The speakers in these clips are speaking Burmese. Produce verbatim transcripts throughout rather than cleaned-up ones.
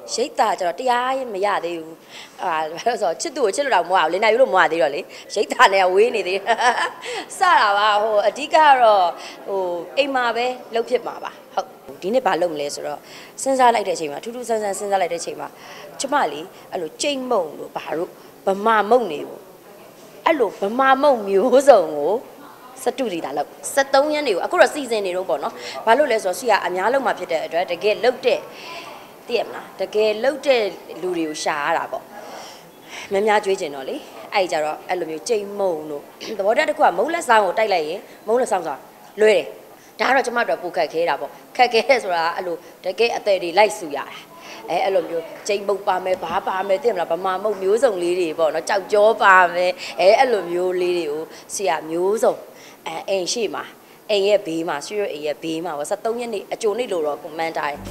ရိတ်တာကျတော့တရားမရသေးဘူးအာဆိုချစ်သူကိုချစ်လို့တော့မဟုတ်ဘူးလင်းနိုင်လို့မဟုတ်သေးတော့လေရိတ်တာနဲ့ဝေးနေသေးစတာပါဟိုအဓိကတော့ဟိုအိမ်မှာပဲလှုပ်ဖြစ်မှာပါဟုတ်ဒီနေ့ဘာလုပ်မလဲဆိုတော့စဉ်းစားလိုက်တဲ့အချိန်မှာထူးထူးဆန်းဆန်းစဉ်းစားလိုက်တဲ့အချိန်မှာကျမလေးအဲ့လိုကြိတ်မုံလို့ဘာလို့ဗမာမုံနေဘူးအဲ့လိုဗမာမုံမျိုးစုံကိုစတူဒီတာလောက်စက်သုံးရန်တွေကိုအခုတော့စီစဉ်နေတော့ပေါ့နော်ဘာလို့လဲဆိုတော့ဆီကအများလုံးမှာဖြစ်တဲ့အတွက်တကယ်လှုပ်တဲ့သိရမလားတကယ်လှုပ်တဲ့လူတွေကိုရှာရတာပေါ့မများကြွေးကျင်တော့လေအဲ့ကြတော့အဲ့လိုမျိုးကြိမ်မုံတို့သဘောတရားတစ်ခုကမုံလက်ဆောင်ကိုတိုက်လိုက်ရင်မုံလက်ဆောင်ဆိုတာလွဲတယ်ဒါကတော့ကျမတို့ပူခတ်ခဲတာပေါ့ခက်ခဲဆိုတာအဲ့လိုတကယ်အသေးတွေလိုက်ဆူရတာအဲအဲ့လိုမျိုးကြိမ်မုံပါမယ်ဘာပါမယ်သိမလားဗမာမုံမျိုးစုံလေးတွေပေါ့နော်ကြောက်ကြောပါမယ်အဲအဲ့လိုမျိုးလေးတွေကိုဆီကမျိုးစုံအဲအိမ်ရှိမှာအိမ်ရဲ့ဘေးမှာဆွေရအိမ်ရဲ့ဘေးမှာပေါ့ဆက်သုံးရက်နေအကြိုနေလို့တော့ကွန်မန့်ထားတယ်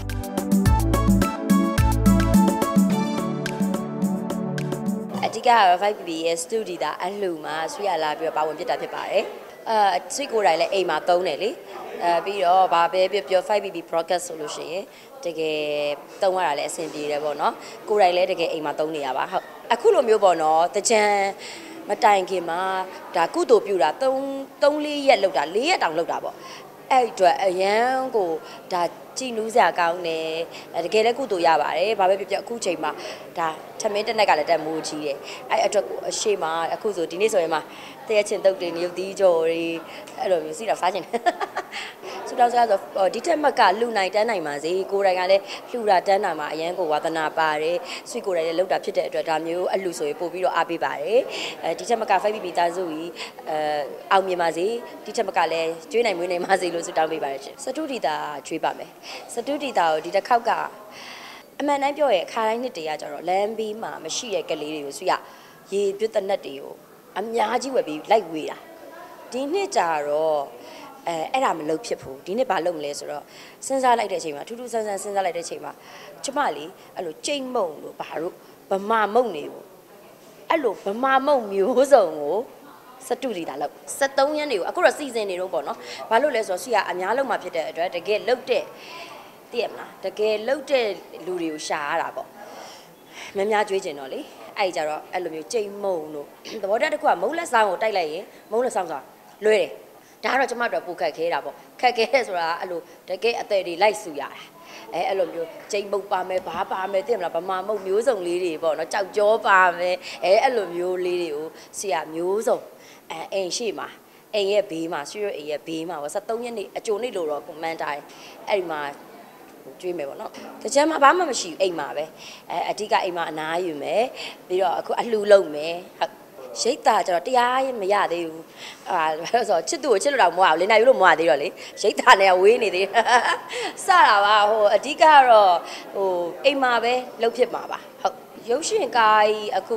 အဓိက five B B ရဲ့ studio ဒါအလှူမှာဆွေရလာပြီးတော့ပါဝင်ပြတာဖြစ်ပါတယ်အဲဆွေကိုယ်တိုင်လည်းအိမ်မှာသုံးတယ်လေအဲပြီးတော့ဗာပဲပြောပြော five B B broadcast ဆိုလို့ရှိရင်တကယ်သုံးရတာလည်းအဆင်ပြေတယ်ပေါ့နော်ကိုယ်တိုင်လည်းတကယ်အိမ်မှာသုံးနေရပါဟုတ်အခုလိုမျိုးပေါ့နော်တကြံမတိုင်ခင်မှာဒါကုသိုလ်ပြုတာ3 3 4ရက်လောက်တာ4ရက်တောင်လောက်တာပေါ့အဲ့အတွက်အရန်ကိုဒါကြည်နူးစရာကောင်းတယ်တကယ်လည်းကုသိုလ်ရပါတယ်ဘာပဲပြောပြောအခုချိန်မှာဒါထမင်းတက်နဲ့ကလည်းတက်မိုးကြီးတယ်အဲ့အတွက်ကိုအရှိမအခုဆိုဒီနေ့ဆိုရင်မှတရချင်းတုတ်တင်ရုပ်သီးကြော်တွေအဲ့လိုမျိုးစီတော့စားချင်တယ်စူတောင်းစားဆိုဒီထက်မကလှူနိုင်တန်းနိုင်ပါစေကိုယ်တိုင်ကလည်းလှူတာတန်းတာမှာအရန်ကိုဝါသနာပါတယ်ဆွေကိုယ်တိုင်လည်းလှုပ်တာဖြစ်တဲ့အတွက်ဒါမျိုးအလှူဆိုရင်ပို့ပြီးတော့အားပေးပါတယ်အဲဒီထက်မက five B B သားစုကြီးအဲအောင်မြင်ပါစေဒီထက်မကလည်းကျွေးနိုင်မွေးနိုင်ပါစေလို့ဆုတောင်းပေးပါတယ်ရှင်စတူဒီတာကျွေးပါမယ်စတူဒီတာကိုဒီတစ်ခေါက်ကအမှန်တမ်းပြောရဲအခါတိုင်းနှစ်တည်းကကျတော့လမ်းဘေးမှာမရှိတဲ့ကလေးတွေကိုဆွေရရေပြတ်တဲ့နက်တွေကိုအများကြီးဝယ်ပြီးလိုက်ဝေးတာဒီနှစ်ကြတော့အဲအဲ့ဒါမလုပ်ဖြစ်ဘူးဒီနေ့ဘာလုပ်မလဲဆိုတော့စဉ်းစားလိုက်တဲ့အချိန်မှာထူးထူးဆန်းဆန်းစဉ်းစားလိုက်တဲ့အချိန်မှာကျမလေးအဲ့လိုကြိတ်မုံလို့ဘာလို့ဗမာမုံနေဘူးအဲ့လိုဗမာမုံမျိုးစုံကိုစတူဒီတာလောက်စက်သုံးရန်တွေကိုအခုတော့စီစဉ်နေတော့ပေါ့နော်ဘာလို့လဲဆိုတော့ဆီကအများလုံးမှာဖြစ်တဲ့အတွက်တကယ်လှုပ်တဲ့သိရမလားတကယ်လှုပ်တဲ့လူတွေကိုရှာရတာပေါ့မများကြွေးကျင်တော့လေအဲ့ကြတော့အဲ့လိုမျိုးကြိမ်မုံတို့သဘောတရားတစ်ခုကမုံလက်ဆောင်ကိုတိုက်လိုက်ရင်မုံလက်ဆောင်ဆိုတာလွဲတယ်ဒါကတော့ကျမတို့ပူခတ်ခဲတာပေါ့ခက်ခဲဆိုတာအဲ့လိုတကယ်အသေးတွေလိုက်ဆူရတာအဲအဲ့လိုမျိုးကြိမ်မုံပါမယ်ဘာပါမယ်သိမလားဗမာမုံမျိုးစုံလေးတွေပေါ့နော်ကြောက်ကြောပါမယ်အဲအဲ့လိုမျိုးလေးတွေကိုဆီကမျိုးစုံအဲအိမ်ရှိမှာအိမ်ရဲ့ဘေးမှာဆွေရအိမ်ရဲ့ဘေးမှာပေါ့ဆက်သုံးရက်နေအကြိုနေလို့တော့ကွန်မန့်ထားတယ်အဲ့ဒီမှာကျွေးမယ်ပေါ့နော်တကြမ်းမှာဘာမှမရှိဘူးအိမ်မှာပဲအဲအဓိကအိမ်မှာအနားယူမယ်ပြီးတော့အခုအလှူလုပ်မယ်ဟုတ်ရိတ်တာကျတော့တရားမရသေးဘူးအာဆိုချစ်သူကိုချစ်လို့တော့မဟုတ်ဘူးလင်းနိုင်လို့မဟုတ်သေးတော့လေရိတ်တာနဲ့ဝေးနေသေးစတာပါဟိုအဓိကတော့ဟိုအိမ်မှာပဲလှုပ်ဖြစ်မှာပါဟုတ်ရုပ်ရှင်ကားကြီးအခု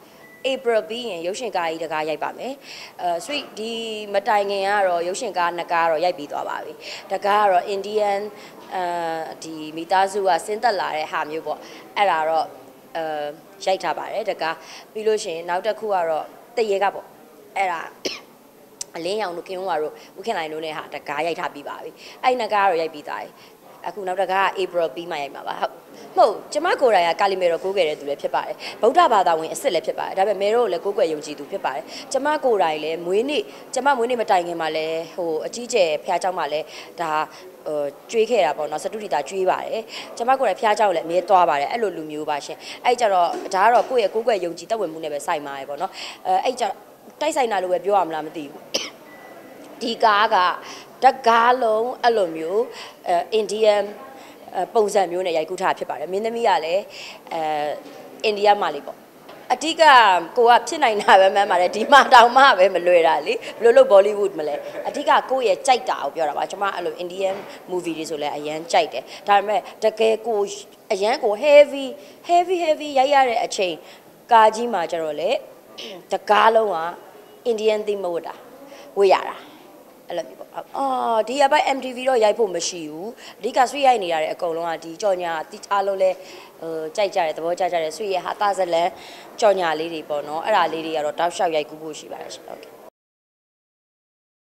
April ပြီးရင်ရုပ်ရှင်ကားကြီးတကားရိုက်ပါမယ်အဲ sweet ဒီမတိုင်ခင်ကတော့ရုပ်ရှင်ကားနှစ်ကားတော့ရိုက်ပြီးသွားပါပြီတကားကတော့ Indian အဲဒီမိသားစုကဆင်းသက်လာတဲ့ဟာမျိုးပေါ့အဲ့ဒါတော့အဲရိုက်ထားပါတယ်တကားပြီးလို့ရှိရင်နောက်တစ်ခုကတော့တရေကပေါ့အဲ့ဒါအလင်းရောင်တို့ခင်ဝါတို့ဦးခင်လိုင်တို့နဲ့ဟာတကားရိုက်ထားပြီးပါပြီအဲ့နှစ်ကားတော့ရိုက်ပြီးသားတယ်အခုနောက်တစ်ကားက April ပြီးမှရိုက်မှာပါဟုတ်ဟုတ်ကျမကိုယ်တိုင်ကကာလီမေရောကိုးကွယ်တဲ့သူလည်းဖြစ်ပါတယ်ဗုဒ္ဓဘာသာဝင်အစ်စ်လည်းဖြစ်ပါတယ်ဒါပေမဲ့မေရောကိုလည်းကိုးကွယ်ယုံကြည်သူဖြစ်ပါတယ်ကျမကိုယ်တိုင်လည်းမွေးနေ့ကျမမွေးနေ့မတိုင်ခင်မှာလည်းဟိုအကြီးကျယ်ဖះเจ้าမှာလည်းဒါဟိုကျွေးခဲ့တာပေါ့နော်စတူဒီတာကျွေးပါတယ်ကျမကိုယ်တိုင်ဖះเจ้าကိုလည်းအမြဲသွားပါတယ်အဲ့လိုလူမျိုးပါရှင်အဲ့ကြတော့ဒါကတော့ကိုယ့်ရဲ့ကိုးကွယ်ယုံကြည်တတ်ဝင်မှုနဲ့ပဲစိုက်မှာရယ်ပေါ့နော်အဲအဲ့ကြတိုက်ဆိုင်တာလို့ပဲပြောရမလားမသိဘူးဒီကားကတကားလုံးအဲ့လိုမျိုးအဲအိန္ဒိယပုံစံမျိုးနဲ့ရိုက်ကူးထားဖြစ်ပါတယ်မင်းသမီးကလည်းအဲအိန္ဒိယမှာလေးပေါ့အဓိကကိုကဖြစ်နိုင်တာပဲမှန်းပါတယ်ဒီမှာတောင်မှပဲမလွယ်တာလေဘယ်လိုလုပ်ဘောလိဝုဒ်မလဲအဓိကကိုရဲ့ကြိုက်တာကိုပြောတာပါကျွန်မအဲ့လို Indian movie တွေဆိုလဲအရန်ကြိုက်တယ်ဒါပေမဲ့တကယ်ကိုအရန်ကို heavy heavy heavy ရိုက်ရတဲ့အချိန်ကားကြီးမှာကျတော့လေတကားလုံးက Indian theme မဝတ်တာဝတ်ရတာအဲ့လိုမျိုးပေါ့အော်ဒီအပိုင်း M T V တော့ရိုက်ဖို့မရှိဘူးအဓိကဆွေးရိုက်နေရတဲ့အကုန်လုံးကဒီကြော်ညာတိအားလုံးလဲဟိုကြိုက်ကြတယ်သဘောကျကြတယ်ဆွေးရဟာတာဇလန်ကြော်ညာလေးတွေပေါ့နော်အဲ့ဒါလေးတွေကတော့တောက်လျှောက်ရိုက်ကူးဖို့ရှိပါတယ်ရှင်ဟုတ်ကဲ့